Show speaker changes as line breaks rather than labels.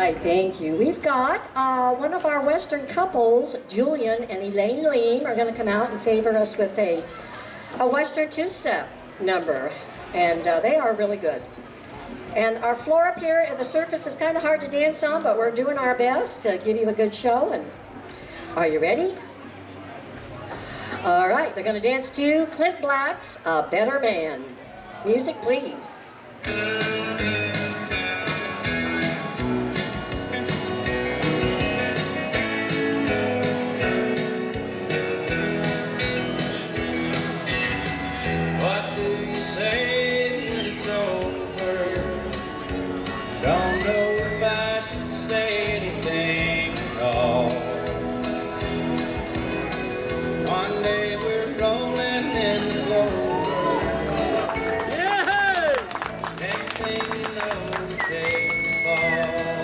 right, thank you. We've got one of our Western couples, Julian and Elaine Leem, are going to come out and favor us with a Western two-step number, and they are really good. And our floor up here at the surface is kind of hard to dance on, but we're doing our best to give you a good show. And are you ready? All right, they're going to dance to Clint Black's A Better Man. Music, please.
What do you say when it's over? Don't know if I should say anything at all. One day we're rolling in the clover. Yeah! Next thing you know, we take the fall.